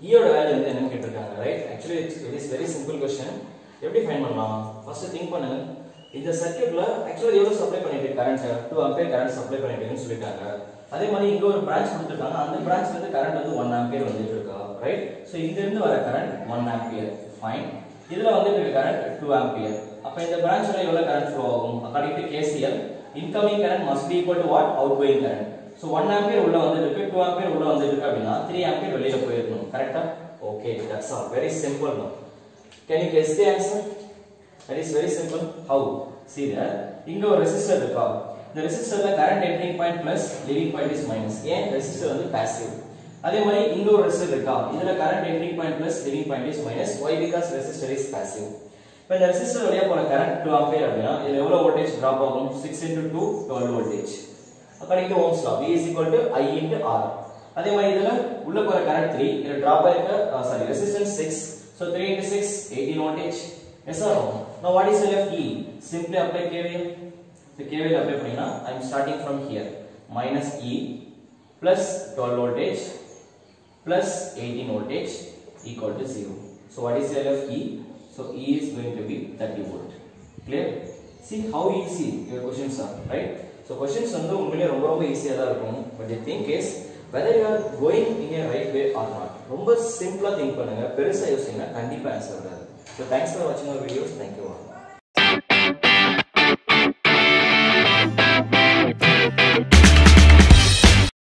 E ஓட value வந்து என்னன்னு கேட்டிருக்காங்க right actually it is very simple question எப்படி ஃபைண்ட் பண்ணலாம் ஃபர்ஸ்ட் திங்க் பண்ணுங்க இந்த சர்க்யூட்ல एक्चुअली எவ்வளவு சப்ளை பண்ணிட்டு கரண்ட் 2 ஆம்பியர் கரண்ட் சப்ளை பண்ணிட்டேன்னு சொல்லிட்டாங்க அதே மாதிரி இங்க ஒரு பிரான்ச் கொடுத்திருக்காங்க அந்த பிரான்ச்ல இருந்து கரண்ட் வந்து 1 ஆம்பியர் வந்துட்டு இருக்கா ரைட் சோ இங்க இருந்து வர கரண்ட் 1 ஆம்பியர் ஃபைன் இதுல வந்துட்டு இருக்க கரண்ட் 2 ஆம்பியர் அப்ப இந்த பிரான்ச்ல எவ்வளவு கரண்ட் ஃப்ளோ ஆகும் according to KCL incoming current must be equal to what outgoing current so 1 ampere உள்ள வந்துட்டு இருக்கு 2 ஆம்பியர் உள்ள வந்துட்டு இருக்கு அப்படினா 3 ஆம்பியர் வெளியில போயிரணும் கரெக்ட்டா okay that's all very simple now can you guess the answer that is very simple how see there இங்க ஒரு ரெசிஸ்டர் இருக்கா இந்த ரெசிஸ்டர்ல current entering point plus leaving point is minus ஏன் ரெசிஸ்டர் வந்து பாசிவ் அதே மாதிரி இங்க ஒரு ரெசிஸ்டர் இருக்கா இதுல current entering point plus leaving point is minus why because resistor is passive இப்போ இந்த ரெசிஸ்டர் வழியா போற கரண்ட் 2 ஆம்பியர் அப்படினா இதுல எவ்வளவு வோல்டேஜ் டிராப் ஆகும் 6 into 2 12 voltage according to Ohm's law V is equal to I into R அதே மாதிரி இதுல உள்ள போற கரண்ட் 3 இதுல டிராப் ஆயிருக்க sorry resistance 6 so 3 into 6 18 voltage yes or no now what is the value of E simply apply KVL the KVL apply பண்ணீங்கன்னா I am starting from here minus E plus 12 voltage plus 18 voltage equal to 0 so what is the value of E so E is going to be 30 volt clear see how easy your questions are right so questions வந்து உண்மையிலேயே ரொம்ப ரொம்ப ஈஸியா தான் இருக்கும் but the thing is whether you are going in a right way or not ரொம்ப சிம்பிளா think பண்ணுங்க பெருசா யோசிச்சீங்கன்னா கண்டிப்பா ஆன்சர் வராது so thanks for watching our videos thank you all